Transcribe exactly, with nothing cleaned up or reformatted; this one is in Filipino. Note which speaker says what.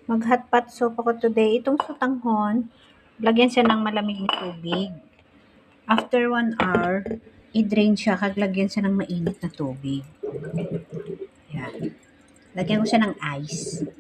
Speaker 1: Mag-hot pot soup ako today. Itong sutanghon, lagyan siya ng malamig na tubig. After one hour, i-drain siya, kaglagyan siya ng mainit na tubig. Yan. Lagyan ko siya ng ice.